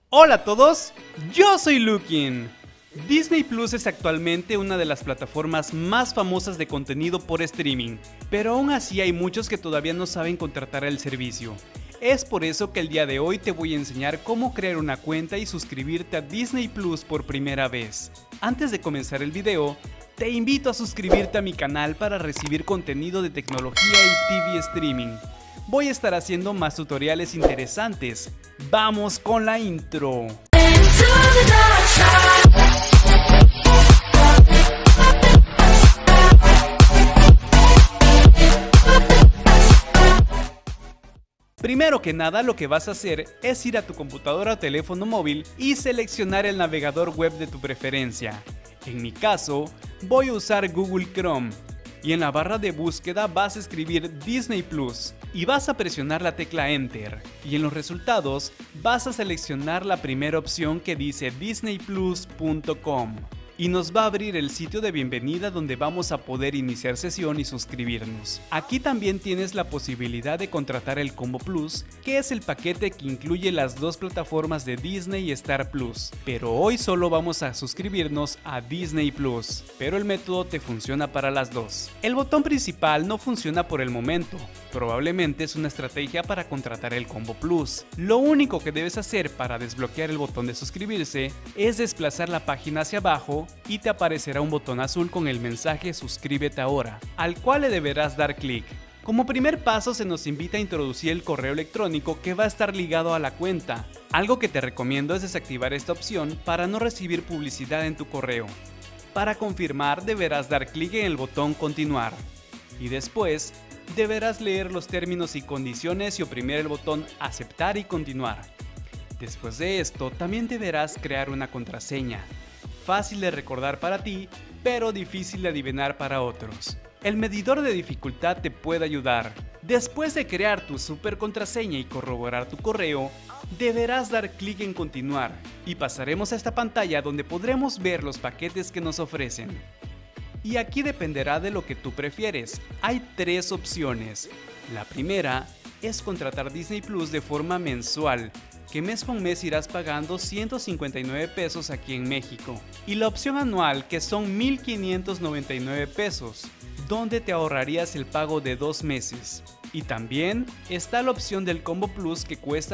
Hola a todos, yo soy Lukin. Disney Plus es actualmente una de las plataformas más famosas de contenido por streaming, pero aún así hay muchos que todavía no saben contratar el servicio. Es por eso que el día de hoy te voy a enseñar cómo crear una cuenta y suscribirte a Disney Plus por primera vez. Antes de comenzar el video, te invito a suscribirte a mi canal para recibir contenido de tecnología y TV streaming. Voy a estar haciendo más tutoriales interesantes. ¡Vamos con la intro! Primero que nada, lo que vas a hacer es ir a tu computadora o teléfono móvil y seleccionar el navegador web de tu preferencia. En mi caso, voy a usar Google Chrome. Y en la barra de búsqueda vas a escribir Disney Plus y vas a presionar la tecla Enter, y en los resultados vas a seleccionar la primera opción que dice disneyplus.com y nos va a abrir el sitio de bienvenida donde vamos a poder iniciar sesión y suscribirnos. Aquí también tienes la posibilidad de contratar el Combo Plus, que es el paquete que incluye las dos plataformas de Disney y Star Plus, pero hoy solo vamos a suscribirnos a Disney Plus, pero el método te funciona para las dos. El botón principal no funciona por el momento, probablemente es una estrategia para contratar el Combo Plus. Lo único que debes hacer para desbloquear el botón de suscribirse es desplazar la página hacia abajo y te aparecerá un botón azul con el mensaje suscríbete ahora, al cual le deberás dar clic. Como primer paso se nos invita a introducir el correo electrónico que va a estar ligado a la cuenta. Algo que te recomiendo es desactivar esta opción para no recibir publicidad en tu correo. Para confirmar deberás dar clic en el botón continuar y después deberás leer los términos y condiciones y oprimir el botón aceptar y continuar. Después de esto también deberás crear una contraseña. Fácil de recordar para ti, pero difícil de adivinar para otros. El medidor de dificultad te puede ayudar. Después de crear tu super contraseña y corroborar tu correo, deberás dar clic en continuar y pasaremos a esta pantalla donde podremos ver los paquetes que nos ofrecen. Y aquí dependerá de lo que tú prefieres. Hay tres opciones. La primera es contratar Disney Plus de forma mensual, que mes con mes irás pagando 159 pesos aquí en México. Y la opción anual, que son 1,599 pesos, donde te ahorrarías el pago de 2 meses. Y también está la opción del Combo Plus que cuesta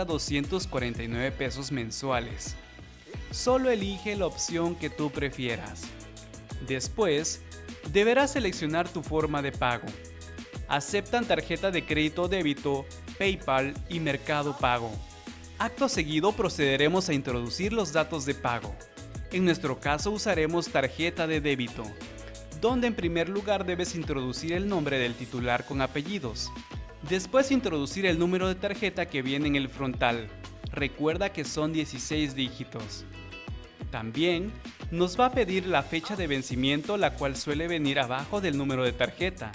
249 pesos mensuales. Solo elige la opción que tú prefieras. Después, deberás seleccionar tu forma de pago. Aceptan tarjeta de crédito o débito, PayPal y Mercado Pago. Acto seguido procederemos a introducir los datos de pago. En nuestro caso usaremos tarjeta de débito, donde en primer lugar debes introducir el nombre del titular con apellidos. Después introducir el número de tarjeta que viene en el frontal. Recuerda que son 16 dígitos. También nos va a pedir la fecha de vencimiento, la cual suele venir abajo del número de tarjeta.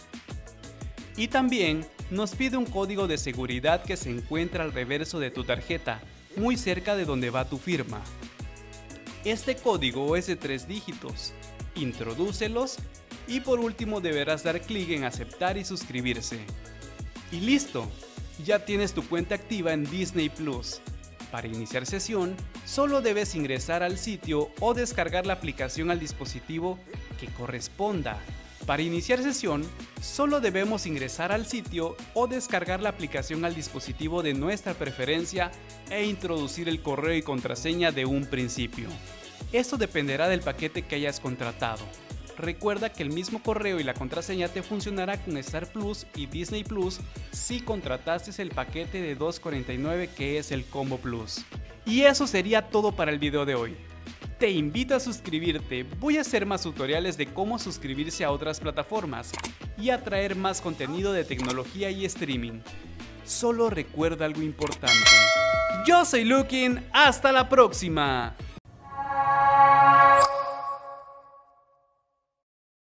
Y también nos pide un código de seguridad que se encuentra al reverso de tu tarjeta, muy cerca de donde va tu firma. Este código es de 3 dígitos. Introdúcelos y por último deberás dar clic en aceptar y suscribirse. Y listo, ya tienes tu cuenta activa en Disney Plus. Para iniciar sesión, solo debes ingresar al sitio o descargar la aplicación al dispositivo que corresponda. Para iniciar sesión, solo debemos ingresar al sitio o descargar la aplicación al dispositivo de nuestra preferencia e introducir el correo y contraseña de un principio. Esto dependerá del paquete que hayas contratado. Recuerda que el mismo correo y la contraseña te funcionará con Star Plus y Disney Plus si contrataste el paquete de $2.49 que es el Combo Plus. Y eso sería todo para el video de hoy. Te invito a suscribirte, voy a hacer más tutoriales de cómo suscribirse a otras plataformas y a traer más contenido de tecnología y streaming. Solo recuerda algo importante. Yo soy Lukin, hasta la próxima.